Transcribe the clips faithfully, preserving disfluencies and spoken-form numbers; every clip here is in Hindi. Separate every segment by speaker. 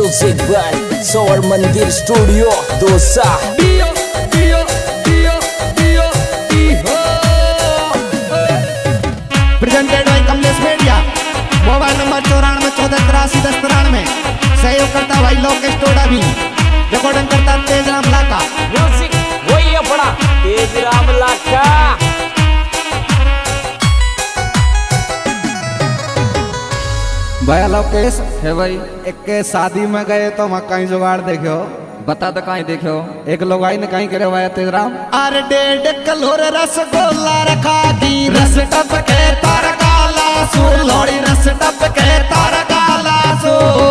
Speaker 1: Music by Saur Mandir studio Dausa.
Speaker 2: Presented by Kamlesh media. Mobile number चौरानवे चौदह तिरासी दस तिरानवे। सहयोग करता भाई लोकेश टोडा भी। रिकॉर्डिंग करता तेज राम लाका।
Speaker 1: म्यूजिक वही अपना तेज राम लाका।
Speaker 2: भाई लोकेश है भाई, एक के शादी में गए तो वहाँ कहीं जुगाड़ देखो।
Speaker 3: बता तो कहीं देखो।
Speaker 2: एक लोग आई ने कहीं करे भाई तेज राम। अरे डेढ़ कलोर रसगुल्ला रखा की रस टप के तार काला सो लोड़ी रस टप के तार काला सो।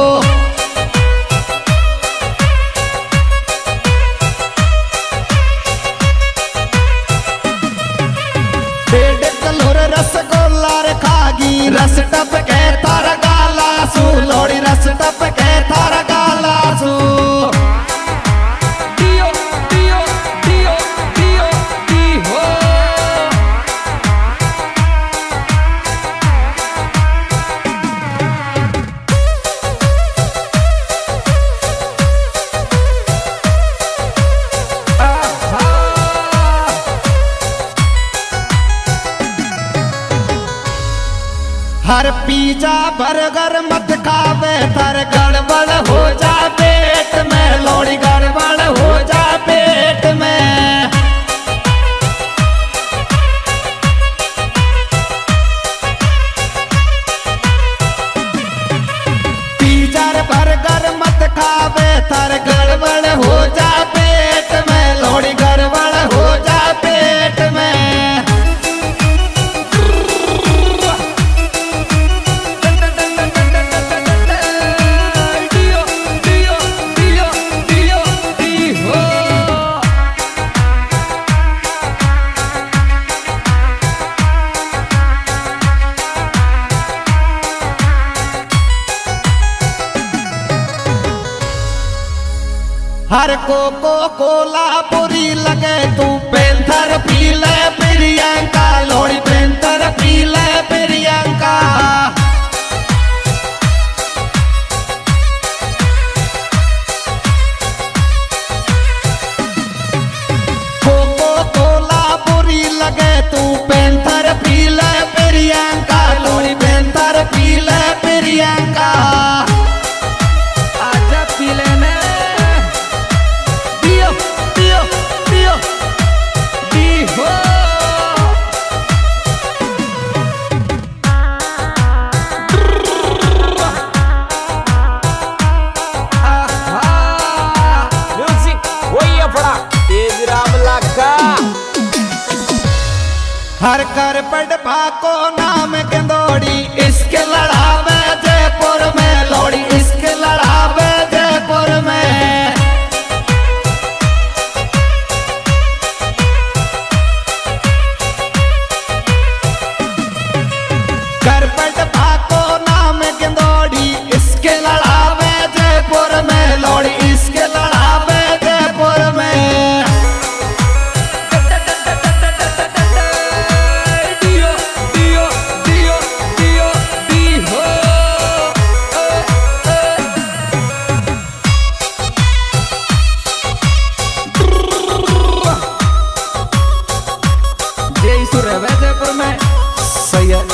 Speaker 2: डेढ़ कलोर रसगुल्ला रखा की रस टप के तार काला सो लोड़ी रस टप के तार काला सो। हर पिज्जा बर्गर मत खावे तर गड़बड़ हो जा पेट में। लोड़ी गड़बड़ हो जा पेट में। पिज्जा बर्गर मत खावे तर गड़बड़ हो जा पेट में। लोड़ी गड़बड़ हो जा पेट में। हर कोको कोला बुरी लगे तू पेंथर पी ले प्रियंका। लोड़ी पेंथर पी ले प्रियंका। कोको कोला बुरी लगे तू पेंथर पी ले प्रियंका। लोड़ी पेंथर पी ले प्रियंका।
Speaker 3: आजा पी लेने। हर कर पड़ भाको नाम गेंदोड़ी इसके लड़ावे जयपुर में। लोड़ी इसके लड़ावे जयपुर में। कर पड़ भाको नाम गेंदोड़ी इसके लड़ावे जयपुर में। लोड़ी इसके लड़ावे जयपुर में। जयपुर में सही है।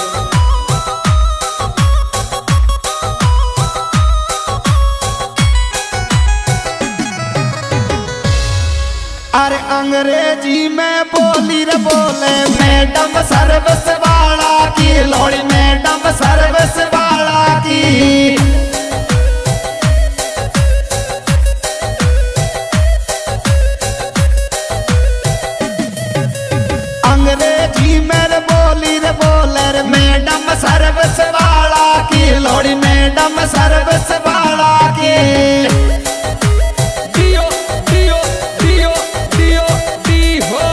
Speaker 3: अरे अंग्रेजी में बोली रे बोले मैडम सर्विस वाला की। लोड़ी मैडम सर्विस वाला की। अंग्रेजी में रे बोली रे बोले रे मैडम सर्विस वाला की। लोड़ी मैडम सर्विस वाला की। दियो दियो दियो दियो दी हो।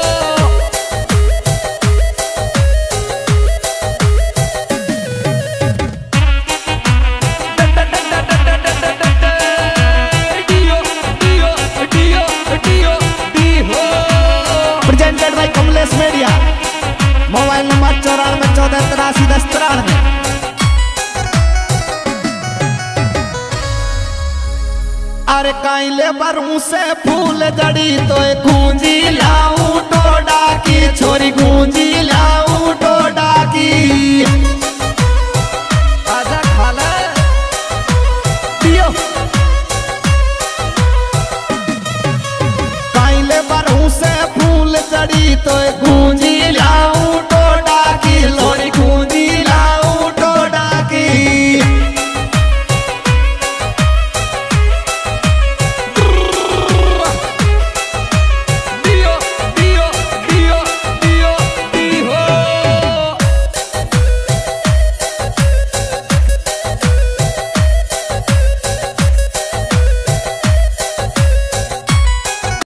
Speaker 3: Presented by Kamlesh media. Mobile number चौरानवे चौदह तिरासी दस तिरानवे।
Speaker 2: आरे काइले बरू से फूल जड़ी तो गूंजी लाऊं टोडा की छोरी गूंजी लाऊं